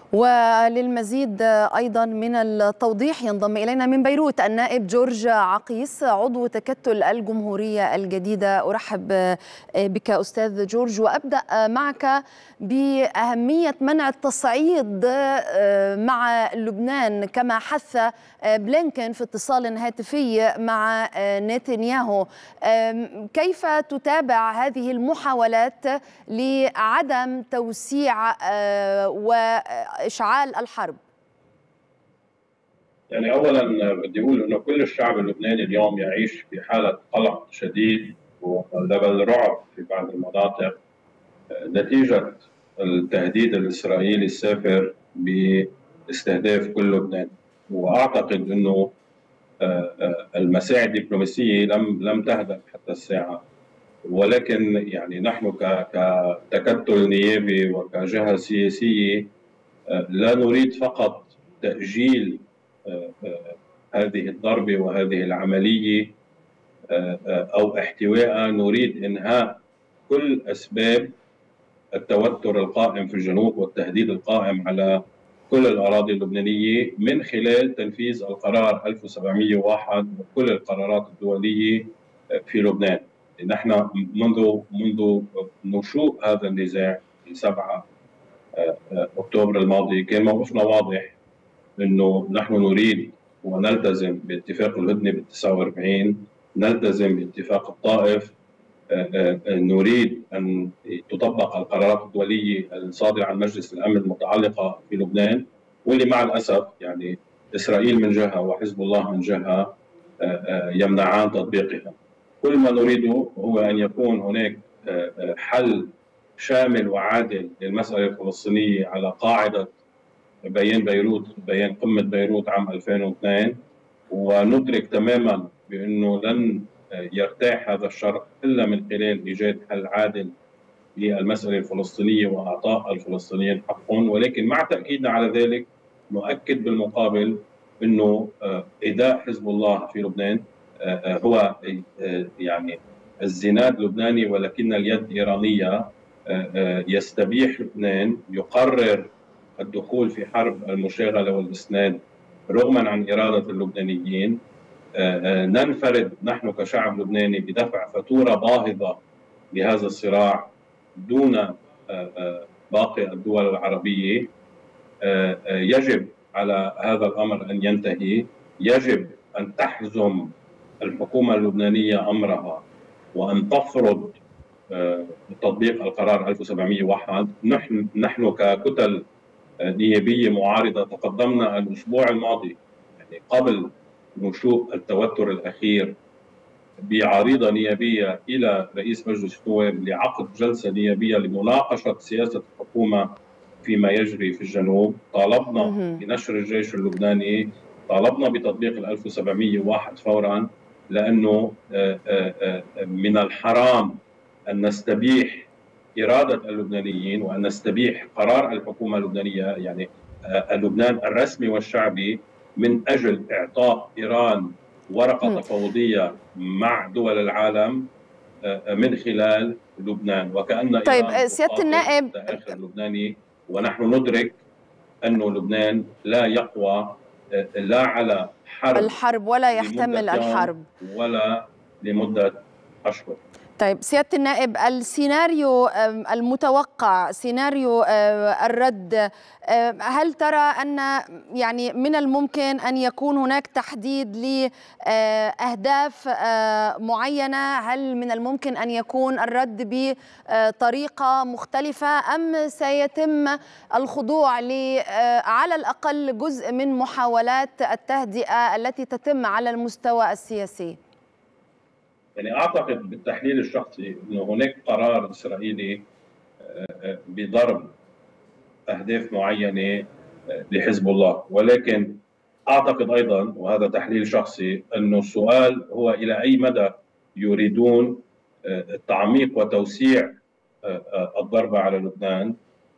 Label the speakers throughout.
Speaker 1: وللمزيد أيضا من التوضيح ينضم إلينا من بيروت النائب جورج عقيس عضو تكتل الجمهورية الجديدة. أرحب بك أستاذ جورج، وأبدأ معك بأهمية منع التصعيد مع لبنان كما حث بلينكن في اتصال هاتفي مع نتنياهو. كيف تتابع هذه المحاولات لعدم توسيع وإشعال الحرب؟
Speaker 2: يعني أولا بدي أقول إنه كل الشعب اللبناني اليوم يعيش في حالة قلق شديد وبل رعب في بعض المناطق نتيجة التهديد الإسرائيلي السافر باستهداف كل لبنان. وأعتقد إنه المساعي الدبلوماسية لم تهدأ حتى الساعة، ولكن يعني نحن كتكتل نيابي وكجهة سياسية لا نريد فقط تأجيل هذه الضربة وهذه العملية أو احتوائها، نريد إنهاء كل أسباب التوتر القائم في الجنوب والتهديد القائم على كل الأراضي اللبنانية من خلال تنفيذ القرار 1701 وكل القرارات الدولية في لبنان. نحن منذ نشوء هذا النزاع في 7 أكتوبر الماضي كان موقفنا واضح، انه نحن نريد ونلتزم باتفاق الهدنه بال 49، نلتزم باتفاق الطائف، نريد ان تطبق القرارات الدوليه الصادره عن مجلس الامن المتعلقه في لبنان، واللي مع الاسف يعني اسرائيل من جهه وحزب الله من جهه يمنعان تطبيقها. كل ما نريده هو ان يكون هناك حل شامل وعادل للمساله الفلسطينيه على قاعده بيان قمة بيروت عام 2002، وندرك تماما بأنه لن يرتاح هذا الشرق إلا من خلال إيجاد حل عادل للمسألة الفلسطينية وإعطاء الفلسطينيين حقهم. ولكن مع تأكيدنا على ذلك نؤكد بالمقابل أنه إيذاء حزب الله في لبنان هو يعني الزناد لبناني ولكن اليد إيرانية. يستبيح لبنان، يقرر الدخول في حرب المشاغلة والإسناد رغما عن إرادة اللبنانيين. ننفرد نحن كشعب لبناني بدفع فاتورة باهظة لهذا الصراع دون باقي الدول العربية. يجب على هذا الأمر أن ينتهي، يجب أن تحزم الحكومة اللبنانية أمرها وأن تفرض تطبيق القرار 1701. نحن ككتل نيابية معارضة تقدمنا الأسبوع الماضي يعني قبل نشوء التوتر الأخير بعريضة نيابية إلى رئيس مجلس النواب لعقد جلسة نيابية لمناقشة سياسة الحكومة فيما يجري في الجنوب. طالبنا بنشر الجيش اللبناني، طالبنا بتطبيق 1701 فورا، لأنه من الحرام أن نستبيح إرادة اللبنانيين وأن نستبيح قرار الحكومة اللبنانية يعني لبنان الرسمي والشعبي من أجل إعطاء إيران ورقة تفاوضية مع دول العالم من خلال لبنان، وكأن
Speaker 1: طيب
Speaker 2: إيران
Speaker 1: سيادة النائب
Speaker 2: الداخل اللبناني. ونحن ندرك أن لبنان لا يقوى لا على
Speaker 1: الحرب ولا يحتمل الحرب
Speaker 2: ولا لمدة أشهر.
Speaker 1: طيب سيادة النائب، السيناريو المتوقع سيناريو الرد، هل ترى أن يعني من الممكن أن يكون هناك تحديد لأهداف معينة؟ هل من الممكن أن يكون الرد بطريقة مختلفة، أم سيتم الخضوع على الأقل جزء من محاولات التهدئة التي تتم على المستوى السياسي؟
Speaker 2: يعني أعتقد بالتحليل الشخصي أنه هناك قرار إسرائيلي بضرب أهداف معينة لحزب الله، ولكن أعتقد أيضا وهذا تحليل شخصي أنه السؤال هو إلى أي مدى يريدون تعميق وتوسيع الضربة على لبنان،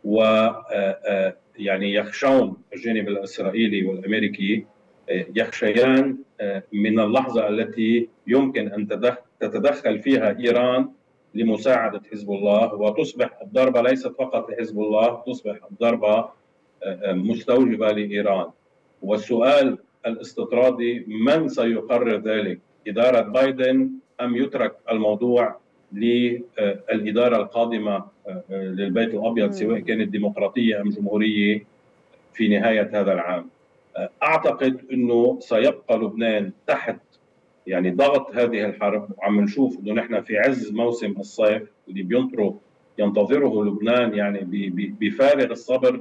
Speaker 2: ويعني يخشون الجانب الإسرائيلي والأمريكي يخشيان من اللحظة التي يمكن أن تتدخل فيها إيران لمساعدة حزب الله، وتصبح الضربة ليست فقط لحزب الله، تصبح الضربة مستوجبة لإيران. والسؤال الاستطرادي: من سيقرر ذلك؟ إدارة بايدن أم يترك الموضوع للإدارة القادمة للبيت الأبيض سواء كانت ديمقراطية أم جمهورية في نهاية هذا العام؟ أعتقد أنه سيبقى لبنان تحت يعني ضغط هذه الحرب، وعم نشوف أنه نحن في عز موسم الصيف اللي ينتظره لبنان يعني بفارغ الصبر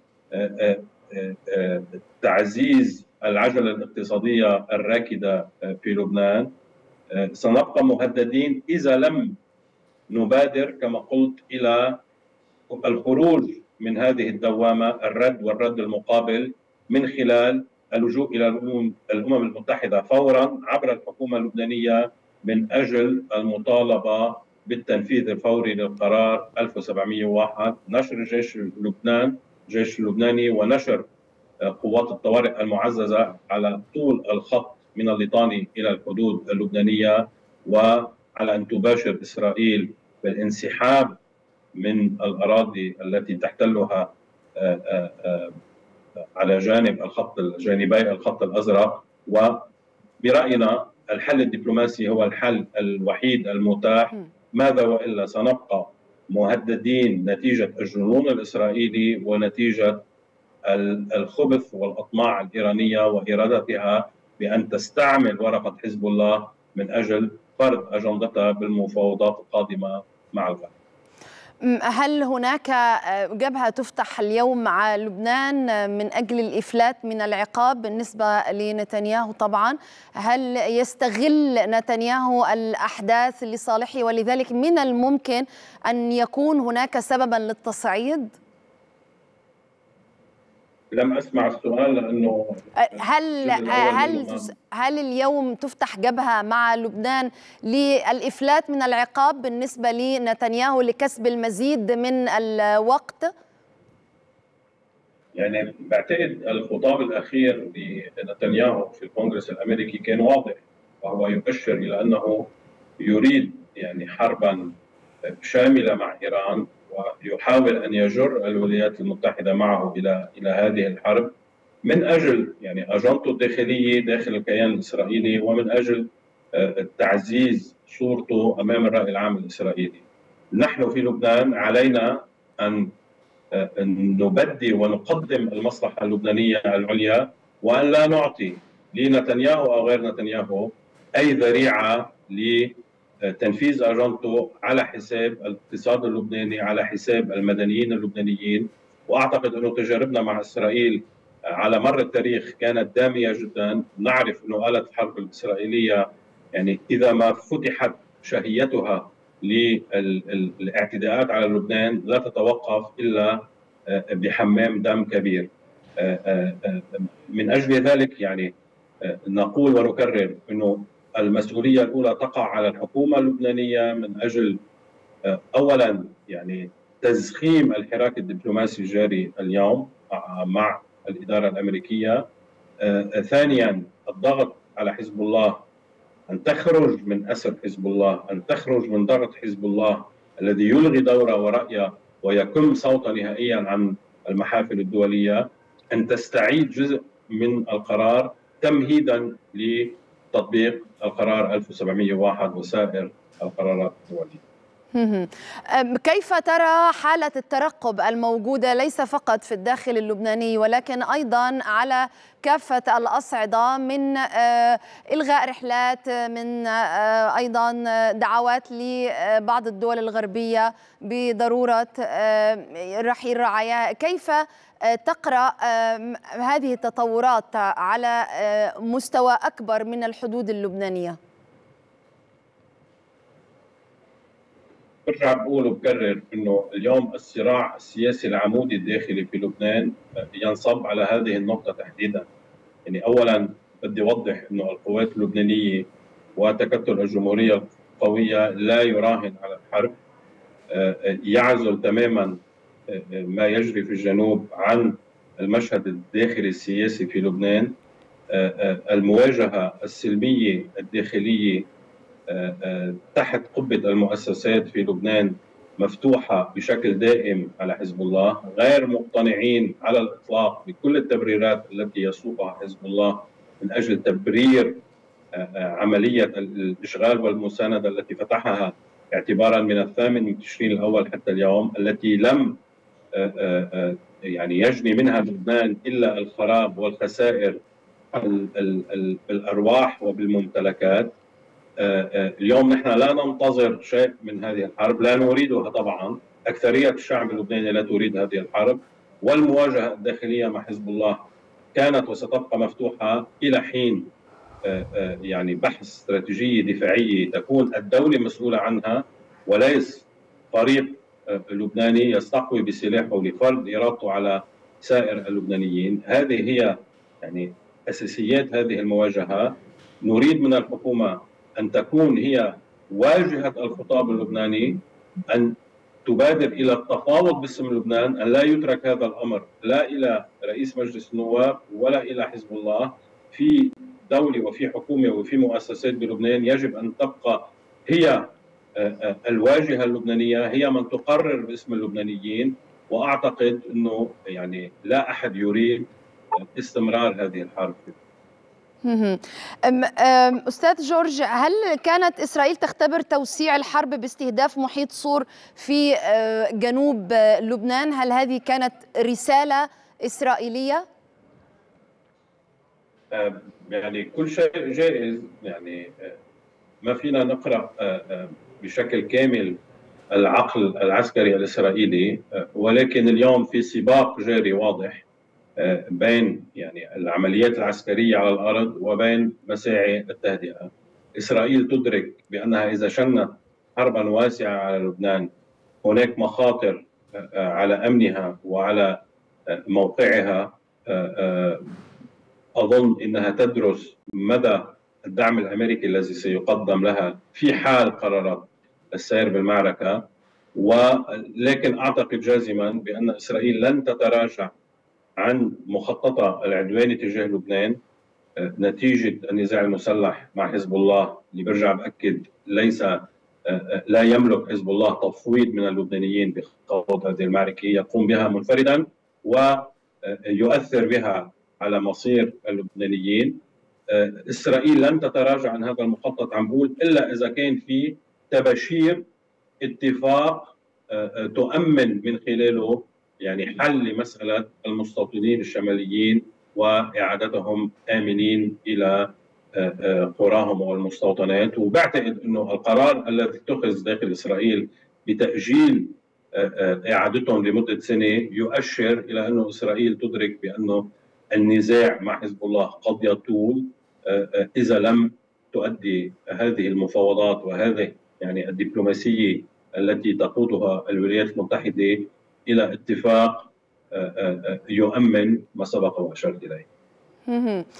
Speaker 2: لتعزيز العجلة الاقتصادية الراكدة في لبنان. سنبقى مهددين إذا لم نبادر كما قلت إلى الخروج من هذه الدوامة، الرد والرد المقابل، من خلال اللجوء إلى الأمم المتحدة فورا عبر الحكومة اللبنانية من أجل المطالبة بالتنفيذ الفوري للقرار 1701، نشر الجيش اللبناني ونشر قوات الطوارئ المعززة على طول الخط من الليطاني إلى الحدود اللبنانية، وعلى أن تباشر إسرائيل بالانسحاب من الأراضي التي تحتلها على جانبي الخط الأزرق. وبرأينا الحل الدبلوماسي هو الحل الوحيد المتاح، ماذا وإلا سنبقى مهددين نتيجة الجنون الإسرائيلي ونتيجة الخبث والأطماع الإيرانية وإرادتها بأن تستعمل ورقة حزب الله من أجل فرض أجندتها بالمفاوضات القادمة مع الغرب.
Speaker 1: هل هناك جبهة تفتح اليوم مع لبنان من أجل الإفلات من العقاب بالنسبة لنتنياهو؟ طبعا هل يستغل نتنياهو الأحداث لصالحه ولذلك من الممكن أن يكون هناك سببا للتصعيد؟
Speaker 2: لم أسمع السؤال لأنه
Speaker 1: هل اليوم تفتح جبهة مع لبنان للإفلات من العقاب بالنسبة لنتنياهو لكسب المزيد من الوقت؟
Speaker 2: يعني بعتقد الخطاب الأخير لنتنياهو في الكونغرس الأمريكي كان واضح، وهو يؤشر إلى أنه يريد يعني حربا شاملة مع إيران، ويحاول أن يجر الولايات المتحدة معه إلى هذه الحرب من أجل يعني أجندته الداخلية داخل الكيان الإسرائيلي، ومن أجل تعزيز صورته أمام الرأي العام الإسرائيلي. نحن في لبنان علينا أن نبدي ونقدم المصلحة اللبنانية العليا، وأن لا نعطي لنتنياهو أو غير نتنياهو أي ذريعة تنفيذ أجندته على حساب الاقتصاد اللبناني، على حساب المدنيين اللبنانيين. وأعتقد أنه تجاربنا مع إسرائيل على مر التاريخ كانت دامية جدا. نعرف أنه آلة الحرب الإسرائيلية يعني إذا ما فتحت شهيتها للاعتداءات على لبنان لا تتوقف إلا بحمام دم كبير. من أجل ذلك يعني نقول ونكرر أنه المسؤولية الأولى تقع على الحكومة اللبنانية من أجل أولا يعني تزخيم الحراك الدبلوماسي الجاري اليوم مع الإدارة الأمريكية. ثانيا الضغط على حزب الله أن تخرج من أسر حزب الله، أن تخرج من ضغط حزب الله الذي يلغي دوره ورأيه ويكم صوته نهائيا عن المحافل الدولية، أن تستعيد جزء من القرار تمهيدا لتطبيق القرار 1701 وسائر القرارات الدولية.
Speaker 1: كيف ترى حالة الترقب الموجودة ليس فقط في الداخل اللبناني ولكن أيضا على كافة الأصعدة، من إلغاء رحلات، من أيضا دعوات لبعض الدول الغربية بضرورة رحيل رعايا؟ كيف تقرأ هذه التطورات على مستوى أكبر من الحدود اللبنانية؟
Speaker 2: برجع بقول وبكرر انه اليوم الصراع السياسي العمودي الداخلي في لبنان ينصب على هذه النقطة تحديدا. يعني اولا بدي اوضح انه القوات اللبنانية وتكتل الجمهورية القوية لا يراهن على الحرب، يعزل تماما ما يجري في الجنوب عن المشهد الداخلي السياسي في لبنان. المواجهة السلمية الداخلية تحت قبة المؤسسات في لبنان مفتوحة بشكل دائم على حزب الله، غير مقتنعين على الإطلاق بكل التبريرات التي يسوقها حزب الله من أجل تبرير عملية الإشغال والمساندة التي فتحها اعتبارا من 8 من تشرين الأول حتى اليوم، التي لم يعني يجني منها لبنان إلا الخراب والخسائر بالأرواح وبالممتلكات. اليوم نحن لا ننتظر شيء من هذه الحرب، لا نريدها طبعا، أكثرية الشعب اللبناني لا تريد هذه الحرب، والمواجهة الداخلية مع حزب الله كانت وستبقى مفتوحة إلى حين يعني بحث استراتيجية دفاعية تكون الدولة مسؤولة عنها، وليس فريق لبناني يستقوي بسلاحه لفرض إرادته على سائر اللبنانيين. هذه هي يعني أساسيات هذه المواجهة. نريد من الحكومة أن تكون هي واجهة الخطاب اللبناني، أن تبادر إلى التفاوض باسم لبنان، أن لا يترك هذا الأمر لا إلى رئيس مجلس النواب ولا إلى حزب الله. في دولة وفي حكومة وفي مؤسسات بلبنان يجب أن تبقى هي الواجهة اللبنانية، هي من تقرر باسم اللبنانيين. وأعتقد أنه يعني لا أحد يريد استمرار هذه الحرب.
Speaker 1: أستاذ جورج، هل كانت إسرائيل تختبر توسيع الحرب باستهداف محيط صور في جنوب لبنان؟ هل هذه كانت رسالة إسرائيلية؟
Speaker 2: يعني كل شيء جائز، يعني ما فينا نقرأ بشكل كامل العقل العسكري الإسرائيلي، ولكن اليوم في سباق جاري واضح بين يعني العمليات العسكرية على الأرض وبين مساعي التهدئة. إسرائيل تدرك بأنها إذا شنت حربا واسعة على لبنان هناك مخاطر على أمنها وعلى موقعها. أظن أنها تدرس مدى الدعم الأمريكي الذي سيقدم لها في حال قررت السير بالمعركة، ولكن أعتقد جازما بأن إسرائيل لن تتراجع عن مخططها العدواني تجاه لبنان نتيجة النزاع المسلح مع حزب الله، اللي برجع بأكد لا يملك حزب الله تفويض من اللبنانيين بخوض هذه المعركة، يقوم بها منفردا ويؤثر بها على مصير اللبنانيين. إسرائيل لن تتراجع عن هذا المخطط، عم بقول، إلا إذا كان في تباشير اتفاق تؤمن من خلاله يعني حل لمسألة المستوطنين الشماليين وإعادتهم آمنين إلى قراهم والمستوطنات. وبعتقد أنه القرار الذي اتخذ داخل إسرائيل بتأجيل إعادتهم لمدة سنة يؤشر إلى أنه إسرائيل تدرك بأنه النزاع مع حزب الله قد يطول إذا لم تؤدي هذه المفاوضات وهذه يعني الدبلوماسية التي تقودها الولايات المتحدة إلى اتفاق يؤمن ما سبق وأشرت إليه.